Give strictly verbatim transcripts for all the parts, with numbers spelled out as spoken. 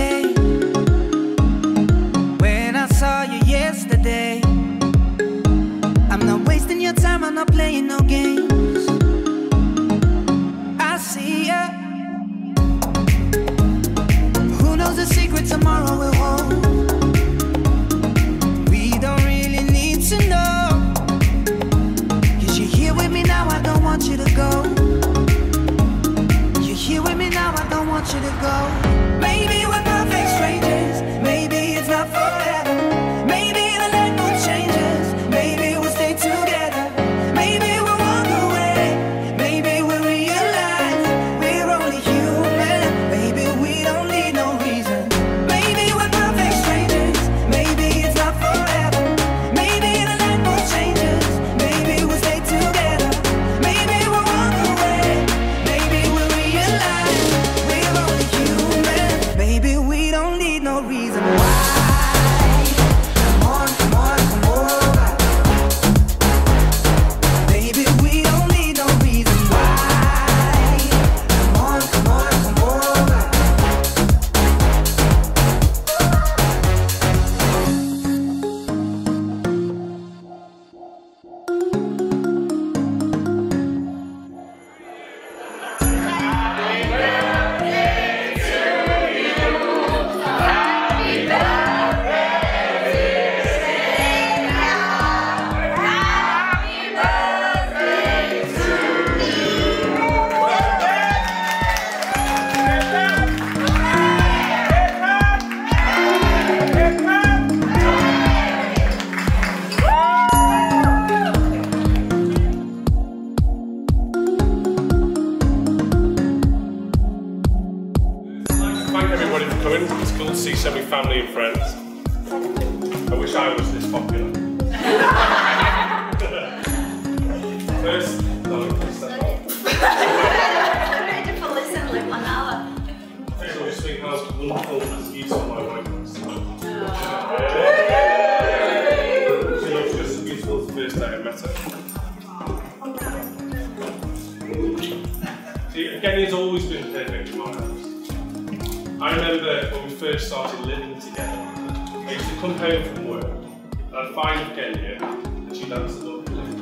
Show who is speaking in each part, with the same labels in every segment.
Speaker 1: say when I saw you yesterday? I'm not wasting your time, I'm not playing no games. I see ya. Who knows the secret tomorrow will hold? We don't really need to know. Cause you're here with me now, I don't want you to go. You're here with me now, I don't want you to go. Maybe we're perfect strangers, maybe it's not forever. Maybe the light mood changes, maybe we'll stay together. Maybe we'll walk away, maybe we'll realize we're only human. Maybe we don't need no reason. Maybe we're perfect strangers, maybe it's not forever. Maybe the light mood changes, maybe we'll stay together. Maybe we'll walk away, maybe we'll realize we're only human. Maybe we don't need no reason why. Come on, come on, come over. Maybe we don't need no reason why. Come on, come on, come over.
Speaker 2: Thank everybody for coming. It's cool to see so many family and friends. I wish I was this popular. First, no, step up.
Speaker 3: I'm ready for listen like one hour.
Speaker 2: First of all, just think how wonderful and beautiful my wife was. She looks just as beautiful as the first day I met her. See, Evgenia's always been perfect in my house. I remember when we first started living together, I used to come home from work and I'd find Evgenia and she'd answer the door.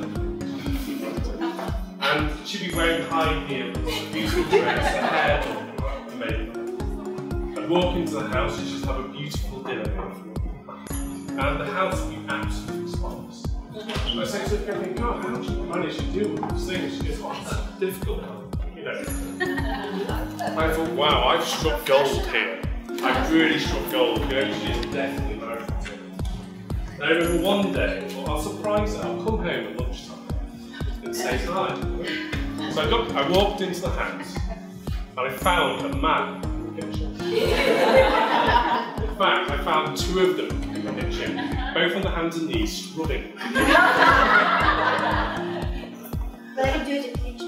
Speaker 2: And she'd be wearing high heels, a beautiful dress, her hair done, and makeup. I'd walk into the house and she'd have a beautiful dinner made for me. And the house would be absolutely spotless. And I'd say to Evgenia, God, how did you manage to do all these things? She goes, oh, it's difficult. You know. I thought, wow, I've struck gold here. I've really struck gold. You know, she is definitely married to me. And I remember one day, well, I'll surprise her. I'll come home at lunchtime and say hi. So I, got, I walked into the house and I found a man in the kitchen. In fact, I found two of them in the kitchen, both on the hands and knees, scrubbing.
Speaker 3: Very dirty kitchen.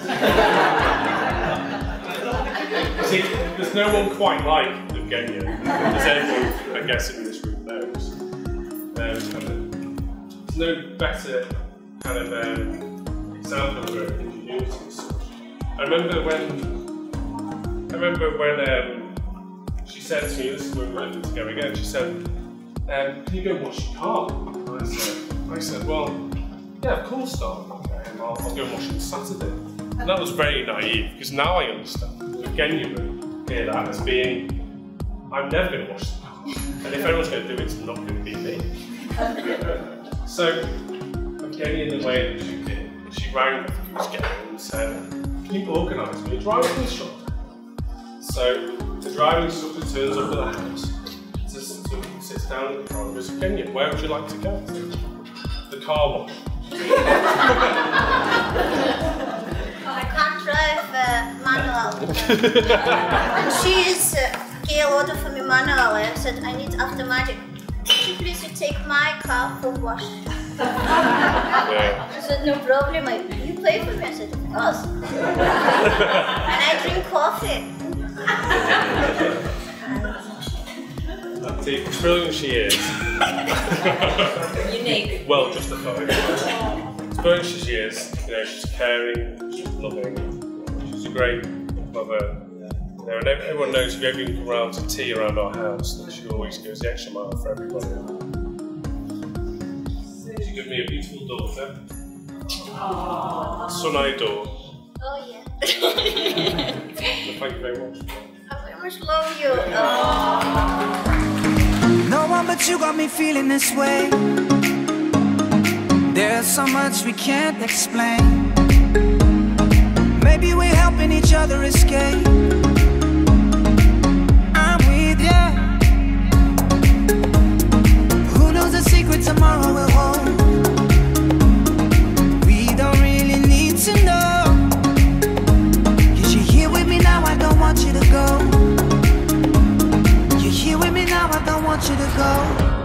Speaker 2: See, there's no one quite like Evgenia, as everyone, I guess, in this room knows. Um, there's no better kind of um, example of her ingenuity and such. I remember when, I remember when um, she said to me, this is when we were living together again, she said, um, can you go wash your car? And I said, I said, well, yeah, of course, darling, okay, and I'll, I'll go wash it on Saturday. And that was very naive, because now I understand. Evgenia would hear that as being, I'm never going to wash the car. And if anyone's going to do it, it's not going to be me. So, Evgenia, in the way that she did, she rang the getting and said, can you organise me a driving instructor? So, the driving instructor turns up at the house, sits down in the car and goes, Evgenia, where would you like to go? The car wash.
Speaker 3: I can't drive uh, manual. And she is uh, gave order for me manual. I said I need automatic. Could you please take my car for wash?
Speaker 2: Yeah.
Speaker 3: I said no problem. I, you pay for me. I said of course. And I drink coffee.
Speaker 2: See, as brilliant she is.
Speaker 4: Unique.
Speaker 2: Well justified. As brilliant as she is, you know, she's caring, she's loving, she's a great mother, You know, and everyone knows if you ever come around to tea around our house, that she always goes the extra mile for everybody. She gave me a beautiful daughter. Aww. Son I adore.
Speaker 3: Oh yeah.
Speaker 2: Thank you very much.
Speaker 3: I very much love you. Oh.
Speaker 1: No one but you got me feeling this way. There's so much we can't explain. Maybe we're helping each other escape. I'm with you. Who knows the secret tomorrow will hold? We don't really need to know. Cause you're here with me now, I don't want you to go. You're here with me now, I don't want you to go.